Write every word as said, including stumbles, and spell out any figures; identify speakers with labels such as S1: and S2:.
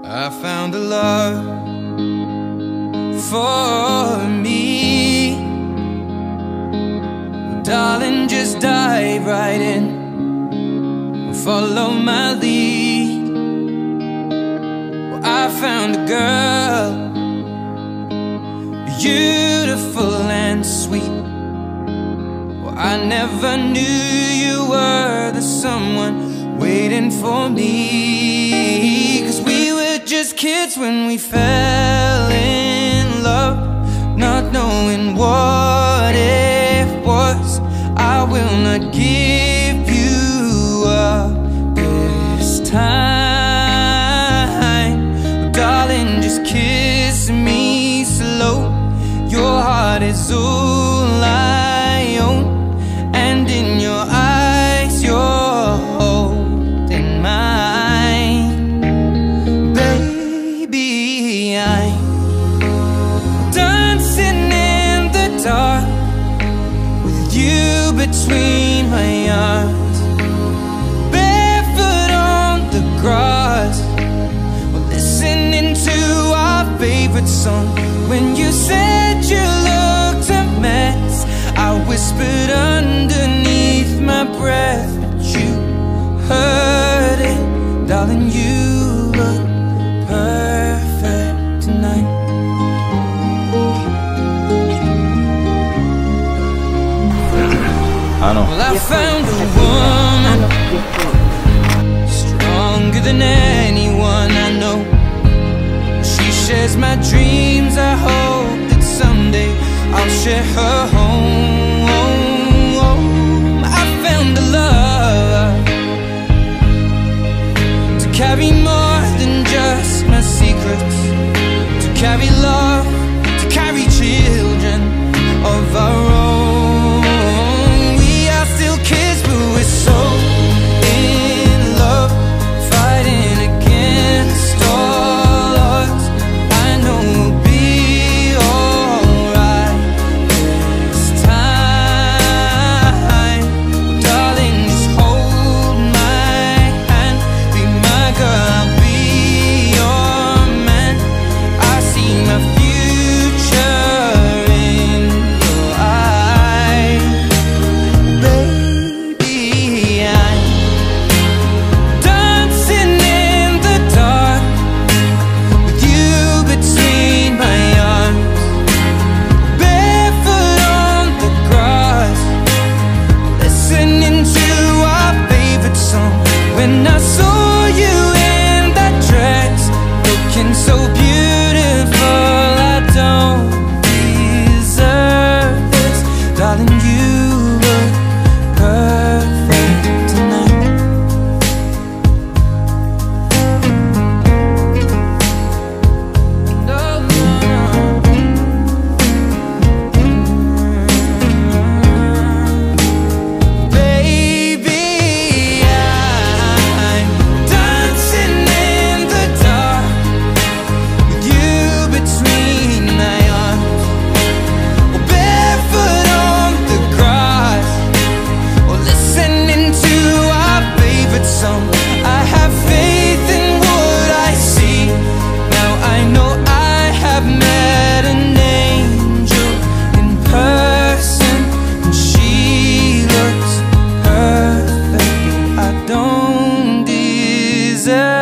S1: I found a love for me. Well, darling, just dive right in and follow my lead. Well, I found a girl, beautiful and sweet. Well, I never knew you were the someone waiting for me. 'Cause we were just kids when we fell in love, not knowing what it was. I will not give you up this time. Well, darling, just kiss me slow. Your heart is all I own, and in your eyes you're holding mine. Baby, I'm dancing in the dark with you between my arms, barefoot on the grass. We're listening to our favorite song. When you said you looked a mess, I whispered underneath my breath, but you heard it. Darling, you look perfect tonight. Well, I found a woman stronger than anyone I know. She shares my dreams. I hope that someday I'll share her home. I found a love to carry more than just my secrets, to carry love, to carry children of our own. We are still kids, but we're so in love, fighting against all odds. I know we'll be alright this time. Darling, just hold my hand, be my girl, I'll be your man. I see my future in your eyes. Baby, I'm dancing in the dark with you between my arms, barefoot on the grass, listening to our favorite song. When I saw you in that dress, looking so beautiful, I don't deserve this. Darling, you look perfect tonight. No, no, no. Baby, I'm dancing in the dark with you between my arms, or barefoot on the grass, or listening to our favorite song. I have faith in what I see. Now I know I have met an angel in person, and she looks perfect. I don't deserve